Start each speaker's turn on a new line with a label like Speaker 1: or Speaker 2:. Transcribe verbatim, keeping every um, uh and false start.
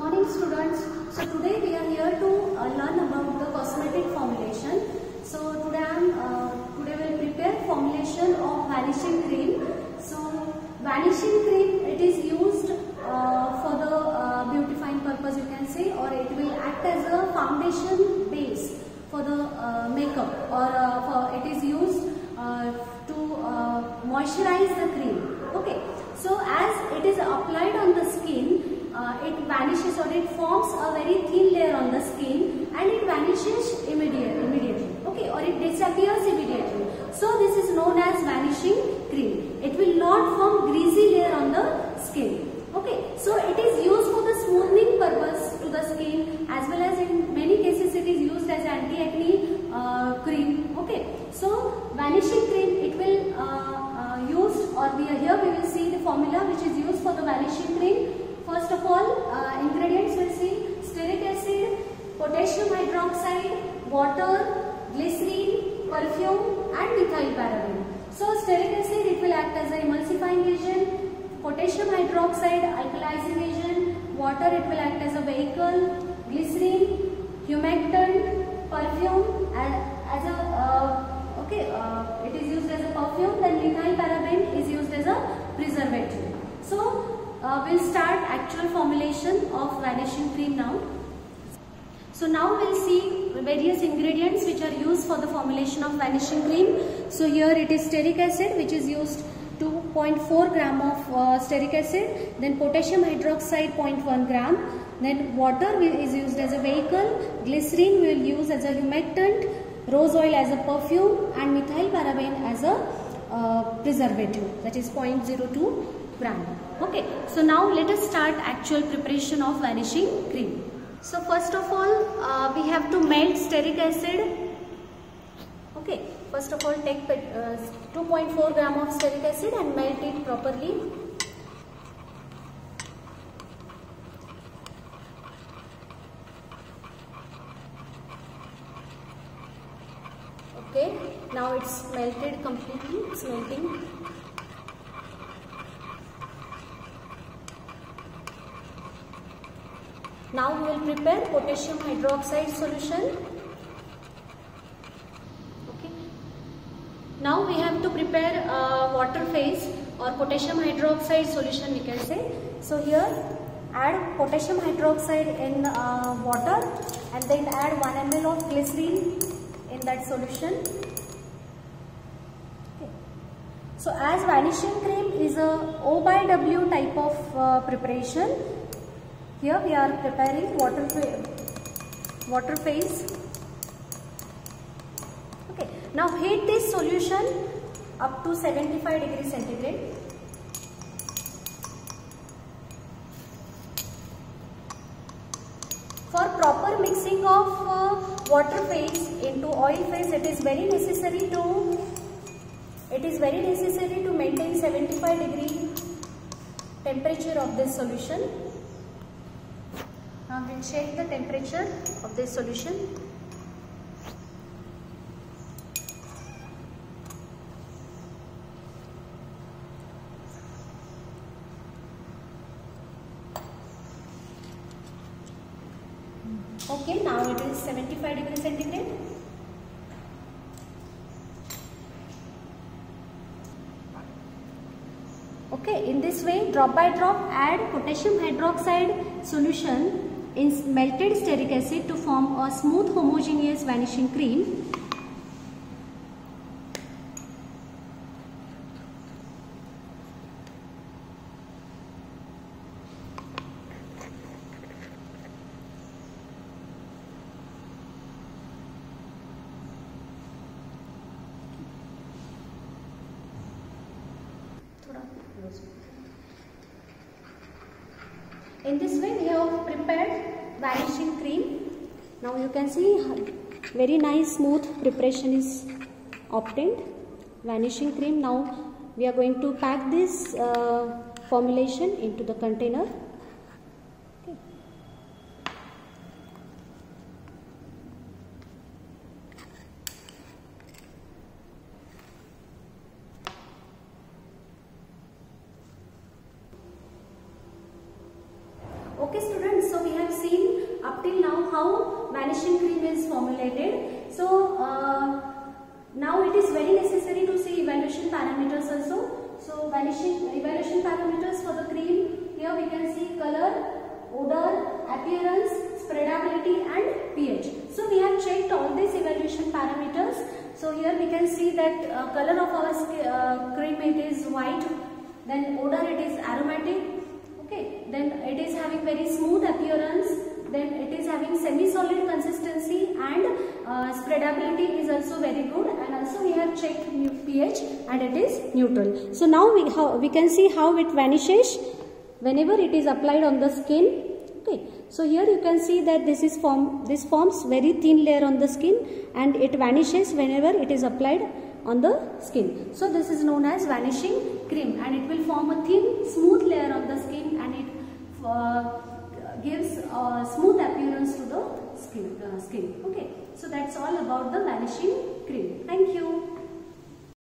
Speaker 1: morning students. So today we are here to uh, learn about the cosmetic formulation. So today I am uh, today we will prepare formulation of vanishing cream. So vanishing cream, it is used uh, for the uh, beautifying purpose, you can say, or it will act as a foundation base for the uh, makeup, or uh, for it is used uh, to uh, moisturize the cream. Okay. So as it is applied on the skin, uh, it vanishes, or it forms a very thin layer on the skin, and it vanishes immediate, immediately. Okay, or it disappears immediately. So this is known as vanishing cream. It will not form greasy layer on the skin. Okay, so it is used for the smoothing purpose to the skin, as well as in many cases it is used as anti-acne uh, cream. Okay, so vanishing cream, it will uh, uh, used, or we are here we will see the formula which is used for the vanishing cream. First of all, uh, ingredients will see stearic acid, potassium hydroxide, water, glycerine, perfume and methyl paraben. So stearic acid, it will act as an emulsifying agent, potassium hydroxide, alkalizing agent, water, it will act as a vehicle, glycerine, humectant, perfume as, as a uh, okay, uh, it is used as a perfume, then methyl paraben is used as a preservative. So uh, we'll start actual formulation of vanishing cream now. So now we'll see various ingredients which are used for the formulation of vanishing cream. So here it is stearic acid, which is used two point four gram of uh, stearic acid, then potassium hydroxide zero point one gram, then water is used as a vehicle, glycerine we will use as a humectant, rose oil as a perfume and methyl paraben as a uh, preservative, that is zero point zero two gram. Okay, so now let us start actual preparation of vanishing cream. So first of all, uh, we have to melt stearic acid. Okay, first of all take uh, two point four gram of stearic acid and melt it properly. Okay, now it's melted completely, it's melting. Now we will prepare potassium hydroxide solution. Okay. Now we have to prepare uh, water phase or potassium hydroxide solution, we can say. So here add potassium hydroxide in uh, water and then add one milliliter of glycerine in that solution. Okay. So as vanishing cream is a O by W type of uh, preparation, here we are preparing water water phase. Okay. Now heat this solution up to seventy-five degrees centigrade. For proper mixing of uh, water phase into oil phase, it is very necessary to it is very necessary to maintain seventy-five degree temperature of this solution. Now we will check the temperature of this solution. Okay, now it is seventy-five degrees centigrade. Okay, in this way, drop by drop add potassium hydroxide solution in melted stearic acid to form a smooth homogeneous vanishing cream. In this way we have prepared vanishing cream. Now you can see very nice smooth preparation is obtained. Vanishing cream. Now we are going to pack this uh, formulation into the container. Okay. Okay students, so we have how vanishing cream is formulated. So uh, now it is very necessary to see evaluation parameters also. So vanishing evaluation parameters for the cream, here we can see color, odor, appearance, spreadability and pH. So we have checked all these evaluation parameters. So here we can see that uh, color of our uh, cream, it is white, then odor it is aromatic, okay, then it is having very smooth appearance, then it is having semi-solid consistency and uh, spreadability is also very good, and also we have checked pH and it is neutral. So now we, how, we can see how it vanishes whenever it is applied on the skin. Okay, so here you can see that this is form this forms very thin layer on the skin and it vanishes whenever it is applied on the skin. So this is known as vanishing cream, and it will form a thin smooth layer on the skin, and it uh, gives a smooth appearance to the skin, uh, skin. Okay, so that's all about the vanishing cream. Thank you.